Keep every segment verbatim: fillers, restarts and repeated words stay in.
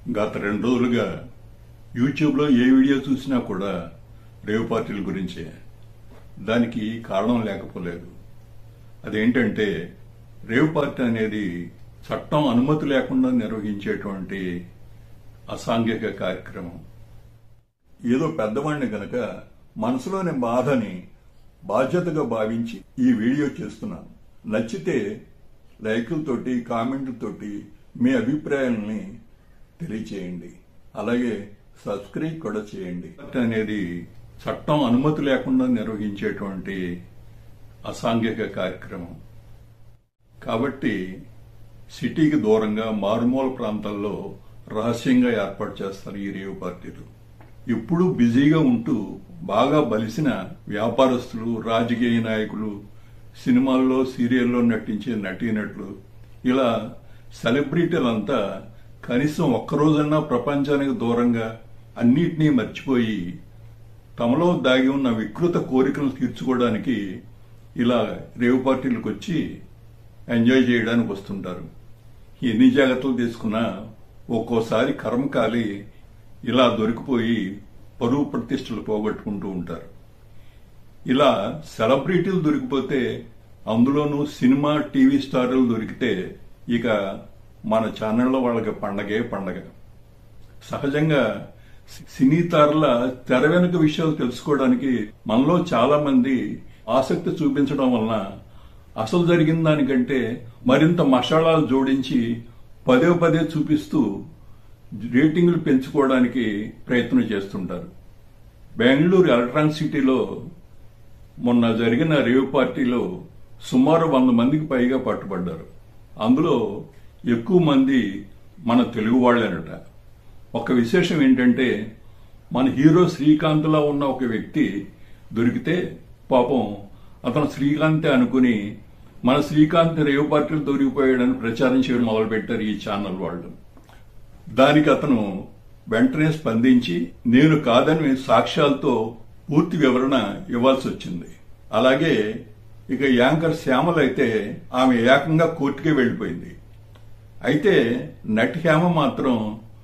గత రెండు రోజులుగా యూట్యూబ్లో ఏ వీడియో చూసినా కూడా రేవ్ పార్టీల గురించే. దానికి కారణం లేకపోలేదు. అదేంటంటే రేవ్ పార్టీ అనేది చట్టం అనుమతి లేకుండా నిర్వహించేటువంటి అసాంఘిక కార్యక్రమం. ఏదో పెద్దవాడిని గనక మనసులోని బాధని బాధ్యతగా భావించి ఈ వీడియో చేస్తున్నాను. నచ్చితే లైకులతోటి కామెంట్లతోటి మీ అభిప్రాయాలని తెలియచేయండి. అలాగే సబ్స్క్రైబ్ కూడా చేయండి. అనేది చట్టం అనుమతి లేకుండా నిర్వహించేటువంటి అసాంఘిక కార్యక్రమం కాబట్టి సిటీకి దూరంగా మారుమూల ప్రాంతాల్లో రహస్యంగా ఏర్పాటు చేస్తారు ఈ రేవ్ పార్టీలు. ఎప్పుడూ బిజీగా ఉంటూ బాగా బలిసిన వ్యాపారస్తులు, రాజకీయ నాయకులు, సినిమాల్లో సీరియల్లో నటించే నటీనటులు, ఇలా సెలబ్రిటీలంతా కనీసం ఒక్కరోజన్నా ప్రపంచానికి దూరంగా అన్నిటినీ మర్చిపోయి తమలో దాగి ఉన్న వికృత కోరికలను తీర్చుకోవడానికి ఇలా రేవ్ పార్టీలకు వచ్చి ఎంజాయ్ చేయడానికి వస్తుంటారు. ఎన్ని జాగ్రత్తలు తీసుకున్నా ఒక్కోసారి కర్మకాలి ఇలా దొరికిపోయి పరువు ప్రతిష్టలు పోగొట్టుకుంటూ ఉంటారు. ఇలా సెలబ్రిటీలు దొరికిపోతే, అందులోనూ సినిమా టీవీ స్టార్లు దొరికితే ఇక మన ఛానల్లో వాళ్ళకి పండగే పండగ. సహజంగా సినీ తారల తెర వెనుక విషయాలు తెలుసుకోవడానికి మనలో చాలా మంది ఆసక్తి చూపించడం వలన అసలు జరిగిన దానికంటే మరింత మసాలాలు జోడించి పదే పదే చూపిస్తూ రేటింగ్లు పెంచుకోవడానికి ప్రయత్నం చేస్తుంటారు. బెంగళూరు ఎలక్ట్రానిక్ సిటీలో మొన్న జరిగిన రేవ్ పార్టీలో సుమారు వంద మందికి పైగా పట్టుబడ్డారు. అందులో ఎక్కువ మంది మన తెలుగు వాళ్లేనట. ఒక విశేషం ఏంటంటే, మన హీరో శ్రీకాంత్లా ఉన్న ఒక వ్యక్తి దొరికితే పాపం అతను శ్రీకాంతే అనుకుని మన శ్రీకాంత్ రేవ్ పార్టీలు దొరికిపోయాడని ప్రచారం చేయడం మొదలుపెట్టారు ఈ ఛానల్ వాళ్ళు. దానికి అతను వెంటనే స్పందించి నేను కాదని సాక్ష్యాలతో పూర్తి వివరణ ఇవ్వాల్సి వచ్చింది. అలాగే ఇక యాంకర్ శ్యామల అయితే ఆమె ఏకంగా కోర్టుకే వెళ్లిపోయింది. అయితే నటి హేమ మాత్రం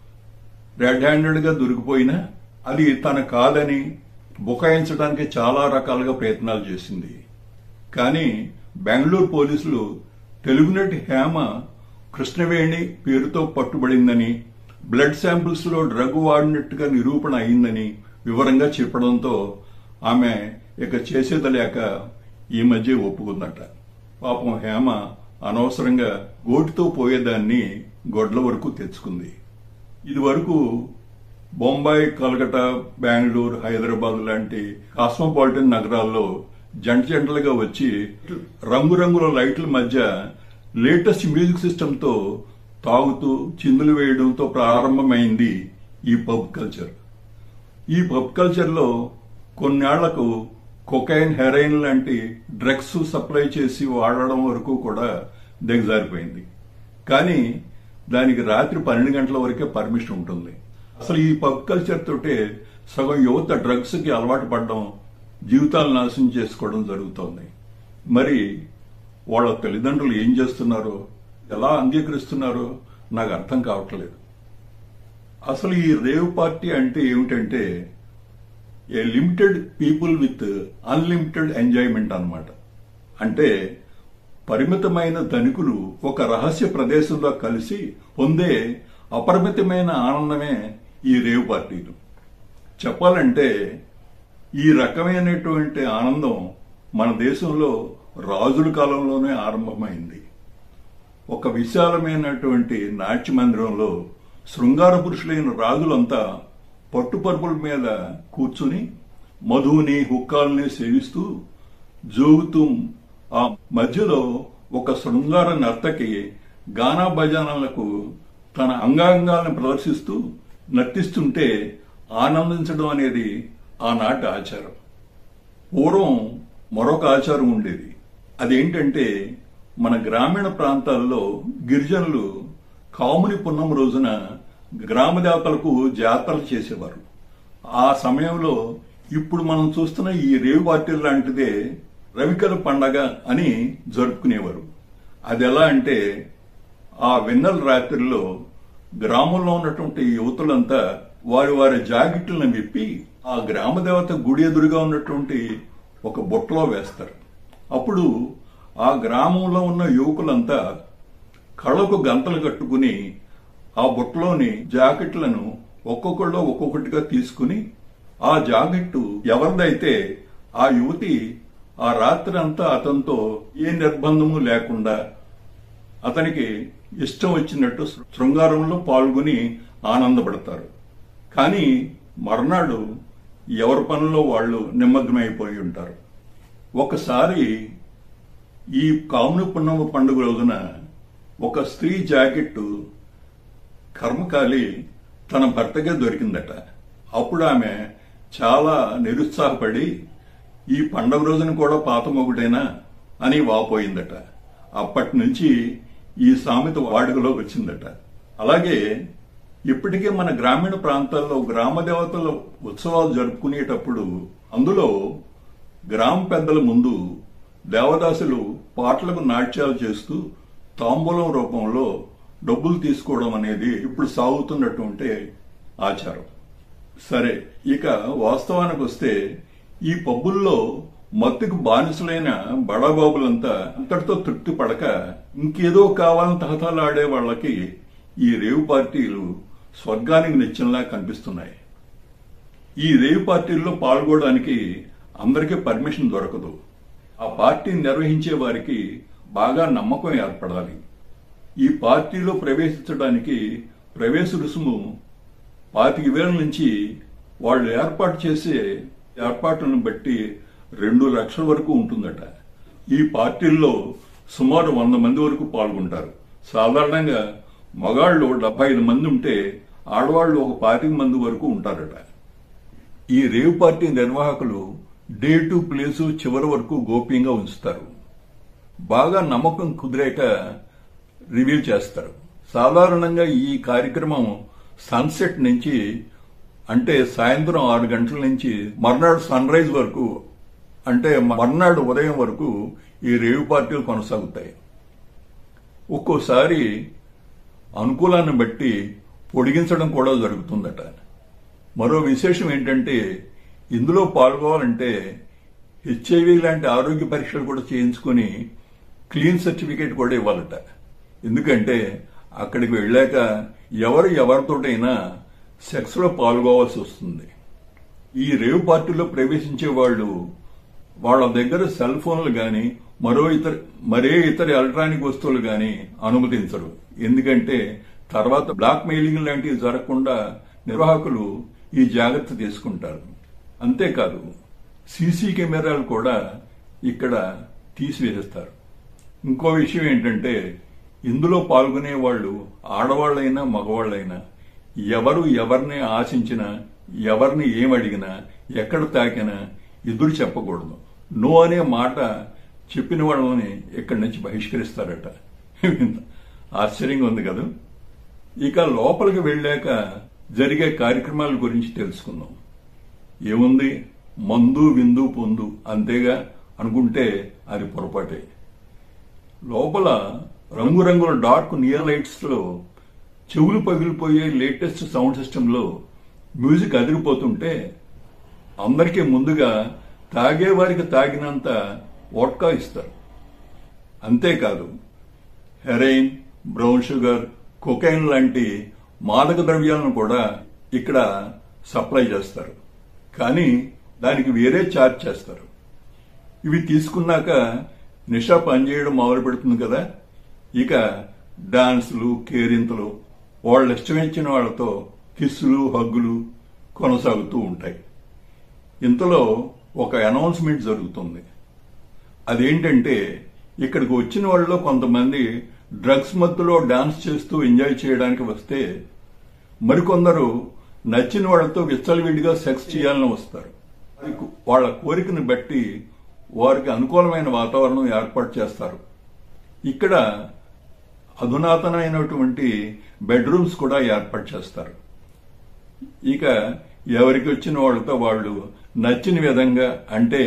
రెడ్ హ్యాండెడ్ గా దొరికిపోయినా అది తన కాదని బుకాయించడానికి చాలా రకాలుగా ప్రయత్నాలు చేసింది. కానీ బెంగళూరు పోలీసులు తెలుగు నటి హేమ కృష్ణవేణి పేరుతో పట్టుబడిందని, బ్లడ్ శాంపిల్స్ లో డ్రగ్ వాడినట్టుగా నిరూపణ అయిందని వివరంగా చెప్పడంతో ఆమె ఇక చేసేది లేక ఈ మధ్య ఒప్పుకుందట. పాపం హేమ అనవసరంగా గోటితో పోయేదాన్ని గొడ్ల వరకు తెచ్చుకుంది. ఇది వరకు బొంబాయి, కలకత్తా, బెంగళూరు, హైదరాబాద్ లాంటి కాస్మోపాలిటన్ నగరాల్లో జంట జంటలుగా వచ్చి రంగురంగుల లైట్ల మధ్య లేటెస్ట్ మ్యూజిక్ సిస్టమ్ తో తాగుతూ చిందులు వేయడంతో ప్రారంభమైంది ఈ పబ్ కల్చర్. ఈ పబ్ కల్చర్ లో కొన్నేళ్లకు కొకైన్, హెరాయిన్ లాంటి డ్రగ్స్ సప్లై చేసి వాడడం వరకు కూడా దిగజారిపోయింది. కానీ దానికి రాత్రి పన్నెండు గంటల వరకే పర్మిషన్ ఉంటుంది. అసలు ఈ పబ్ కల్చర్ తోటే సగం యువత డ్రగ్స్ కి అలవాటు పడడం, జీవితాలు నాశనం చేసుకోవడం జరుగుతోంది. మరి వాళ్ళ తల్లిదండ్రులు ఏం చేస్తున్నారో, ఎలా అంగీకరిస్తున్నారో నాకు అర్థం కావట్లేదు. అసలు ఈ రేవ్ పార్టీ అంటే ఏమిటంటే a limited people with unlimited enjoyment అన్నమాట. అంటే పరిమితమైన ధనికులు ఒక రహస్య ప్రదేశంలో కలిసి పొందే అపరిమితమైన ఆనందమే ఈ రేవ్ పార్టీలు. చెప్పాలంటే ఈ రకమైనటువంటి ఆనందం మన దేశంలో రాజుల కాలంలోనే ఆరంభమైంది. ఒక విశాలమైనటువంటి నాట్య మందిరంలో శృంగార పురుషులైన రాజులంతా పట్టుపరుపుల మీద కూర్చుని మధుని, హుక్కాల్ని సేవిస్తూ జోగుతూ, ఆ మధ్యలో ఒక శృంగార నర్తకి గానా భజనలకు తన అంగాంగాలను ప్రదర్శిస్తూ నర్తిస్తుంటే ఆనందించడం అనేది ఆనాటి ఆచారం. పూర్వం మరొక ఆచారం ఉండేది. అదేంటంటే మన గ్రామీణ ప్రాంతాల్లో గిరిజనులు కాముని పున్నం రోజున గ్రామ దేవతలకు జాతరలు చేసేవారు. ఆ సమయంలో ఇప్పుడు మనం చూస్తున్న ఈ రేవ్ పార్టీ లాంటిదే రవికల పండగ అని జరుపుకునేవారు. అది ఎలా అంటే ఆ వెన్నెల రాత్రిలో గ్రామంలో ఉన్నటువంటి యువతులంతా వారి వారి జాకెట్లను విప్పి ఆ గ్రామ దేవత గుడి ఎదురుగా ఉన్నటువంటి ఒక బుట్టలో వేస్తారు. అప్పుడు ఆ గ్రామంలో ఉన్న యువకులంతా కళ్ళకు గంతలు కట్టుకుని ఆ బుట్టలోని జాకెట్లను ఒక్కొక్కళ్ళు ఒక్కొక్కటిగా తీసుకుని ఆ జాకెట్టు ఎవరిదైతే ఆ యువతి ఆ రాత్రి అంతా అతనితో ఏ నిర్బంధము లేకుండా అతనికి ఇష్టం వచ్చినట్టు శృంగారంలో పాల్గొని ఆనందపడతారు. కానీ మర్నాడు ఎవరి పనుల్లో వాళ్ళు నిమగ్నమైపోయి ఉంటారు. ఒకసారి ఈ కాముని పున్నమ పండుగ రోజున ఒక స్త్రీ జాకెట్టు కర్మకాలి తన భర్తగా దొరికిందట. అప్పుడు ఆమె చాలా నిరుత్సాహపడి ఈ పండుగ రోజున కూడా పాత మొగుడేనా అని వాపోయిందట. అప్పటి నుంచి ఈ సామెత వాడుకలోకి వచ్చిందట. అలాగే ఇప్పటికే మన గ్రామీణ ప్రాంతాల్లో గ్రామ దేవతల ఉత్సవాలు జరుపుకునేటప్పుడు అందులో గ్రామ పెద్దల ముందు దేవదాసులు పాటలకు నాట్యాలు చేస్తూ తాంబూలం రూపంలో డబ్బులు తీసుకోవడం అనేది ఇప్పుడు సాగుతున్నటువంటి ఆచారం. సరే, ఇక వాస్తవానికి వస్తే ఈ పబ్బుల్లో మత్తుకు బానిసలైన బడాబాబులంతా అంతటితో తృప్తి పడక ఇంకేదో కావాలని తహతాలాడే వాళ్ళకి ఈ రేవు పార్టీలు స్వర్గానికి నిత్యంలా కనిపిస్తున్నాయి. ఈ రేవు పార్టీల్లో పాల్గొనడానికి అందరికీ పర్మిషన్ దొరకదు. ఆ పార్టీని నిర్వహించే వారికి బాగా నమ్మకం ఏర్పడాలి. ఈ పార్టీలో ప్రవేశించడానికి ప్రవేశ రుసుము పాతిక వేల నుంచి వాళ్ళు ఏర్పాటు చేసే ఏర్పాట్లను బట్టి రెండు లక్షల వరకు ఉంటుందట. ఈ పార్టీల్లో సుమారు వంద మంది వరకు పాల్గొంటారు. సాధారణంగా మగాళ్లు డెబ్బై ఐదు మంది ఉంటే ఆడవాళ్లు ఒక పాతిక మంది వరకు ఉంటారట. ఈ రేవ్ పార్టీ నిర్వాహకులు డేటు ప్లేసు చివరి వరకు గోప్యంగా ఉంచుతారు. బాగా నమ్మకం కుదిరాక రివీల్ చేస్తారు. సాధారణంగా ఈ కార్యక్రమం సన్సెట్ నుంచి అంటే సాయంత్రం ఆరు గంటల నుంచి మర్నాడు సన్ రైజ్ వరకు అంటే మర్నాడు ఉదయం వరకు ఈ రేవ్ పార్టీలు కొనసాగుతాయి. ఒక్కోసారి అనుకూలాన్ని బట్టి పొడిగించడం కూడా జరుగుతుందట. మరో విశేషం ఏంటంటే ఇందులో పాల్గొవాలంటే హెచ్ఐవి లాంటి ఆరోగ్య పరీక్షలు కూడా చేయించుకుని క్లీన్ సర్టిఫికేట్ కూడా ఇవ్వాలట. ఎందుకంటే అక్కడికి వెళ్ళాక ఎవరు ఎవరితోటైనా సెక్స్ లో పాల్గొవాల్సి వస్తుంది. ఈ రేవ్ పార్టీలో ప్రవేశించే వాళ్ళు వాళ్ళ దగ్గర సెల్ ఫోన్లు గాని మరో ఇతర మరే ఇతర ఎలక్ట్రానిక్ వస్తువులు గాని అనుమతించరు. ఎందుకంటే తర్వాత బ్లాక్ మెయిలింగ్ లాంటివి జరగకుండా నిర్వాహకులు ఈ జాగ్రత్త తీసుకుంటారు. అంతేకాదు సీసీ కెమెరాలు కూడా ఇక్కడ తీసివేస్తారు. ఇంకో విషయం ఏంటంటే ఇందులో పాల్గొనే వాళ్ళు ఆడవాళ్లైనా మగవాళ్లైనా ఎవరు ఎవరిని ఆశించినా ఎవరిని ఏమడిగినా ఎక్కడ తాకినా ఎదురు చెప్పకూడదు. నో అనే మాట చెప్పిన వాళ్ళని ఇక్కడి నుంచి బహిష్కరిస్తారట. ఆశ్చర్యంగా ఉంది కదా. ఇక లోపలికి వెళ్ళాక జరిగే కార్యక్రమాల గురించి తెలుసుకుందాం. ఏముంది, మందు విందు పొందు అంతేగా అనుకుంటే అది పొరపాటే. లోపల రంగురంగుల డార్క్ నియర్ లైట్స్ లో చెవులు పగిలిపోయే లేటెస్ట్ సౌండ్ సిస్టమ్ లో మ్యూజిక్ అదిరిపోతుంటే అందరికీ ముందుగా తాగేవారికి తాగినంత వోడ్కా ఇస్తారు. అంతేకాదు హెరైన్, బ్రౌన్ షుగర్, కొకైన్ లాంటి మాదక ద్రవ్యాలను కూడా ఇక్కడ సప్లై చేస్తారు. కానీ దానికి వేరే ఛార్జ్ చేస్తారు. ఇవి తీసుకున్నాక నిషా పనిచేయడం మొదలు పెడుతుంది కదా. ఇక డాన్సులు, కేరింతలు, వాళ్ళ ఇష్టమిచ్చిన వాళ్లతో కిస్సులు, హగ్గులు కొనసాగుతూ ఉంటాయి. ఇంతలో ఒక అనౌన్స్మెంట్ జరుగుతుంది. అదేంటంటే ఇక్కడికి వచ్చిన వాళ్ళలో కొంతమంది డ్రగ్స్ మత్తులో డాన్స్ చేస్తూ ఎంజాయ్ చేయడానికి వస్తే మరికొందరు నచ్చిన వాళ్లతో విచ్చలవిడిగా సెక్స్ చేయాలని వస్తారు. వాళ్ల కోరికను బట్టి వారికి అనుకూలమైన వాతావరణం ఏర్పాటు చేస్తారు. ఇక్కడ అధునాతనమైనటువంటి బెడ్రూమ్స్ కూడా ఏర్పాటు చేస్తారు. ఇక ఎవరికి వచ్చిన వాళ్ళతో వాళ్ళు నచ్చిన విధంగా అంటే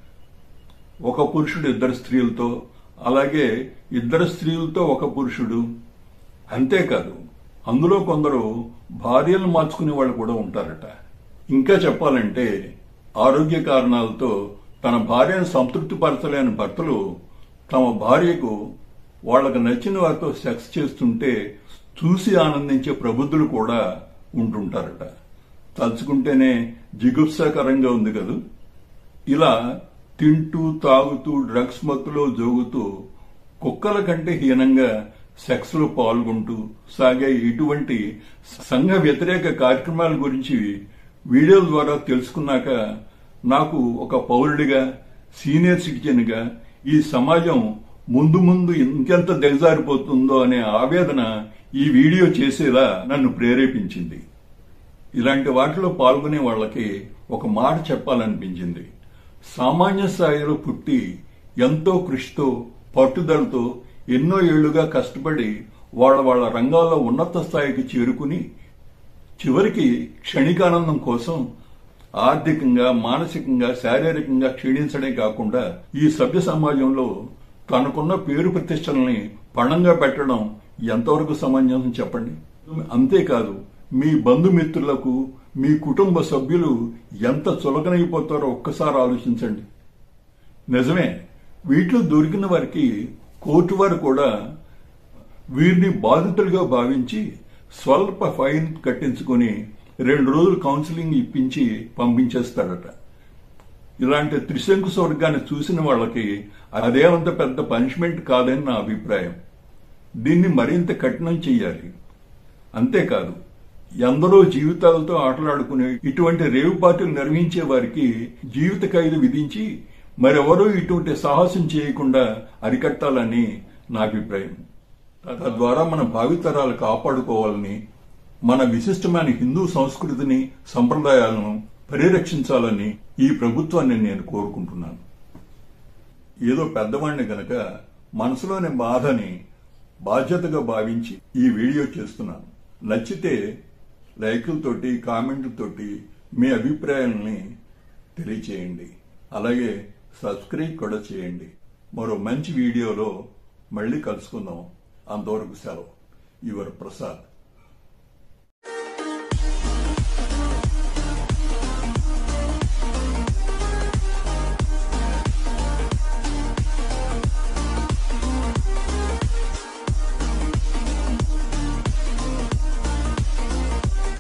ఒక పురుషుడు ఇద్దరు స్త్రీలతో, అలాగే ఇద్దరు స్త్రీలతో ఒక పురుషుడు, అంతేకాదు అందులో కొందరు భార్యలు మార్చుకునే వాళ్ళు కూడా ఉంటారట. ఇంకా చెప్పాలంటే ఆరోగ్య కారణాలతో తన భార్యను సంతృప్తిపరచలేని భర్తలు తమ భార్యకు వాళ్లకు నచ్చిన వారితో సెక్స్ చేస్తుంటే చూసి ఆనందించే ప్రబుద్ధులు కూడా ఉంటుంటారట. తలుచుకుంటేనే జిగుప్సాకరంగా ఉంది కదూ. ఇలా తింటూ తాగుతూ డ్రగ్స్ మత్తులో జోగుతూ కుక్కల కంటే హీనంగా సెక్స్ లో పాల్గొంటూ సాగే ఇటువంటి సంఘ వ్యతిరేక కార్యక్రమాల గురించి వీడియోల ద్వారా తెలుసుకున్నాక నాకు ఒక పౌరుడిగా, సీనియర్ సిటిజన్ గా ఈ సమాజం ముందు ముందు ఇంకెంత దిగజారిపోతుందో అనే ఆవేదన ఈ వీడియో చేసేలా నన్ను ప్రేరేపించింది. ఇలాంటి వాటిలో పాల్గొనే వాళ్ళకి ఒక మాట చెప్పాలనిపించింది. సామాన్య స్థాయిలో పుట్టి ఎంతో కృషితో పట్టుదలతో ఎన్నో ఏళ్లుగా కష్టపడి వాళ్ళ వాళ్ళ రంగాల్లో ఉన్నత స్థాయికి చేరుకుని చివరికి క్షణికానందం కోసం ఆర్థికంగా, మానసికంగా, శారీరకంగా క్షీణించడే కాకుండా ఈ సభ్య సమాజంలో తనకున్న పేరు ప్రతిష్టలని పణంగా పెట్టడం ఎంతవరకు సమంజసం చెప్పండి. అంతేకాదు, మీ బంధుమిత్రులకు, మీ కుటుంబ సభ్యులు ఎంత చులకనైపోతారో ఒక్కసారి ఆలోచించండి. నిజమే, వీటిలో దొరికిన వారికి కోర్టు వారు కూడా వీరిని బాధితులుగా భావించి స్వల్ప ఫైన్ కట్టించుకుని రెండు రోజులు కౌన్సిలింగ్ ఇప్పించి పంపించేస్తాడట. ఇలాంటి త్రిశంకు స్వర్గాన్ని చూసిన వాళ్ళకి అదేమంత పెద్ద పనిష్మెంట్ కాదని నా అభిప్రాయం. దీన్ని మరింత కఠినం చెయ్యాలి. అంతేకాదు, ఎందరో జీవితాలతో ఆటలాడుకునే ఇటువంటి రేవు పార్టీలు నిర్వహించే వారికి జీవిత ఖైదు విధించి మరెవరూ ఇటువంటి సాహసం చేయకుండా అరికట్టాలని నా అభిప్రాయం. తద్వారా మన భావితరాలు కాపాడుకోవాలని, మన విశిష్టమైన హిందూ సంస్కృతిని, సంప్రదాయాలను పరిరక్షించాలని ఈ ప్రభుత్వాన్ని నేను కోరుకుంటున్నాను. ఏదో పెద్దవాణ్ణి గనక మనసులోని బాధని బాధ్యతగా భావించి ఈ వీడియో చేస్తున్నాను. నచ్చితే లైకులతోటి, కామెంట్లతోటి మీ అభిప్రాయాలని తెలియచేయండి. అలాగే సబ్స్క్రైబ్ కూడా చేయండి. మరో మంచి వీడియోలో మళ్ళీ కలుసుకుందాం. అంతవరకు సెలవు. యువర్ ప్రసాద్.